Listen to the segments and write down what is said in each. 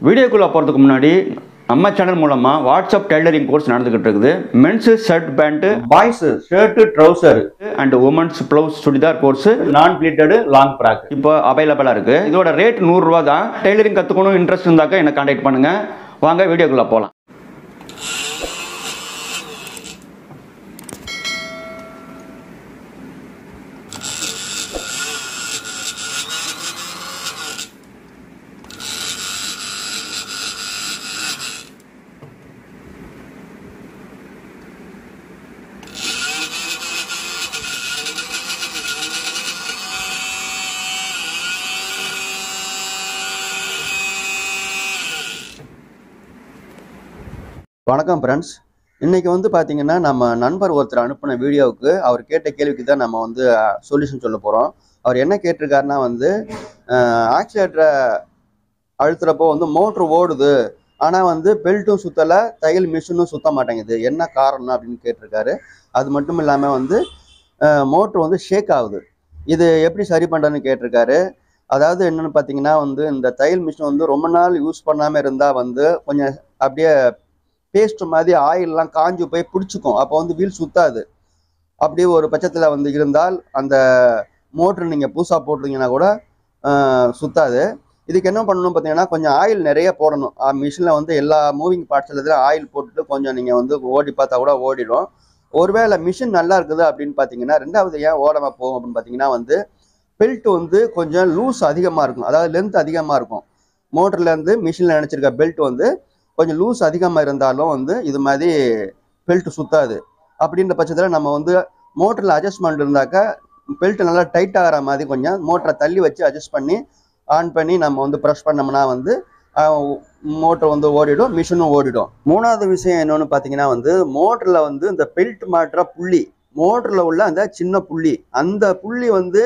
வீடியோக்குள்ளே போகிறதுக்கு முன்னாடி நம்ம சேனல் மூலமாக வாட்ஸ்அப் டெய்லரிங் கோர்ஸ் நடந்துகிட்டு இருக்குது. Men's shirt pant, boys shirt trouser and women's blouse churidar course non pleated long frock இப்போ அவைலபிளாக இருக்குது. இதோட ரேட் 100 ரூபா தான். டெய்லரிங் கற்றுக்கணும் இன்ட்ரெஸ்ட் இருந்தாக்க என்னை கான்டாக்ட் பண்ணுங்கள். வாங்க வீடியோக்குள்ளே போகலாம். வணக்கம் ஃப்ரெண்ட்ஸ். இன்றைக்கி பார்த்தீங்கன்னா நம்ம நண்பர் ஒருத்தர் அனுப்பின வீடியோவுக்கு அவர் கேட்ட கேள்விக்கு தான் நம்ம சொல்யூஷன் சொல்ல போகிறோம். அவர் என்ன கேட்டிருக்காருன்னா ஆக்சிலேட்டரை அழுத்துறப்போ மோட்ரு ஓடுது, ஆனால் பெல்ட்டும் சுற்றலை, தையல் மிஷினும் சுற்ற மாட்டேங்குது, என்ன காரணம் அப்படின்னு கேட்டிருக்காரு. அது மட்டும் இல்லாமல் மோட்ரு ஷேக் ஆகுது, இது எப்படி சரி பண்ணுறதுன்னு கேட்டிருக்காரு. அதாவது என்னென்னு பார்த்தீங்கன்னா இந்த தையல் மிஷின் ரொம்ப நாள் யூஸ் பண்ணாமல் இருந்தால் கொஞ்சம் அப்படியே பேஸ்ட் மாதிரி ஆயிலெலாம் காஞ்சி போய் பிடிச்சிக்கும். அப்போ வீல் சுத்தாது. அப்படி ஒரு பட்சத்தில் இருந்தால் அந்த மோட்ரு நீங்கள் புதுசாக போட்டிங்கன்னா கூட சுத்தாது. இதுக்கு என்ன பண்ணணும் பார்த்தீங்கன்னா, கொஞ்சம் ஆயில் நிறைய போடணும். மிஷினில் எல்லா மூவிங் பார்ட்ஸில் ஆயில் போட்டுட்டு கொஞ்சம் நீங்கள் ஓடி பார்த்தா கூட ஓடிடும். ஒருவேளை மிஷின் நல்லா இருக்குது அப்படின்னு பார்த்தீங்கன்னா, ரெண்டாவது ஏன் ஓடாமல் போகும் அப்படின்னு பார்த்தீங்கன்னா பெல்ட் கொஞ்சம் லூஸ் அதிகமாக இருக்கும், அதாவது லென்த் அதிகமாக இருக்கும். மோட்டர்லேருந்து மிஷினில் நினச்சிருக்க பெல்ட் கொஞ்சம் லூஸ் அதிகமாக இருந்தாலும் இது மாதிரி பெல்ட் சுத்தாது. அப்படின்ற பட்சத்தில் நம்ம மோட்டரில் அட்ஜஸ்ட்மெண்ட் இருந்தாக்கா பெல்ட் நல்லா டைட் ஆகிற மாதிரி கொஞ்சம் மோட்டரை தள்ளி வச்சு அட்ஜஸ்ட் பண்ணி ஆன் பண்ணி நம்ம ப்ரெஷ் பண்ணோம்னா மோட்டர் ஓடிடும், மிஷினும் ஓடிடும். மூணாவது விஷயம் என்னென்னு பார்த்தீங்கன்னா மோட்டரில் இந்த பெல்ட் மாட்டுற புள்ளி, மோட்டரில் உள்ள அந்த சின்ன புள்ளி, அந்த புள்ளி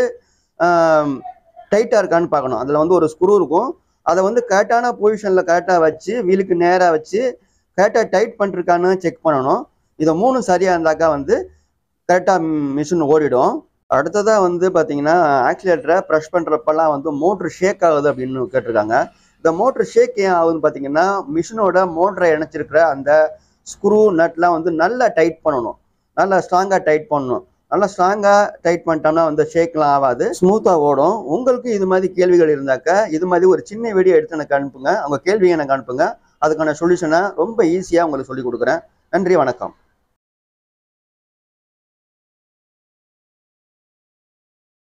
டைட்டாக இருக்கான்னு பார்க்கணும். அதில் ஒரு ஸ்க்ரூ இருக்கும், அதை கரெக்டான பொசிஷனில் கரெக்டாக வச்சு வீலுக்கு நேராக வச்சு கரெக்டாக டைட் பண்ணிருக்கான்னு செக் பண்ணணும். இதை 3 சரியாக இருந்தாக்கா கரெக்டாக மிஷின் ஓடிடும். அடுத்ததாக பார்த்தீங்கன்னா ஆக்சிலேட்டரை ப்ரெஷ் பண்ணுறப்பெல்லாம் மோட்ரு ஷேக் ஆகுது அப்படின்னு கேட்டிருக்காங்க. இந்த மோட்ரு ஷேக் ஏன் ஆகுதுன்னு பார்த்தீங்கன்னா, மிஷினோட மோட்டரை இணைச்சிருக்கிற அந்த ஸ்க்ரூ நட்லாம் நல்லா டைட் பண்ணணும், நல்லா ஸ்ட்ராங்காக டைட் பண்ணணும். நல்லா ஸ்ட்ராங்காக டைட் பண்ணிட்டோம்னா ஷேக்லாம் ஆகாது, ஸ்மூத்தாக ஓடும். உங்களுக்கு இது மாதிரி கேள்விகள் இருந்தாக்கா இது மாதிரி ஒரு சின்ன வீடியோ எடுத்து எனக்கு அனுப்புங்க, உங்கள் கேள்வியை எனக்கு அனுப்புங்க. அதுக்கான சொல்யூஷனை ரொம்ப ஈஸியாக உங்களுக்கு சொல்லிக் கொடுக்குறேன். நன்றி, வணக்கம்.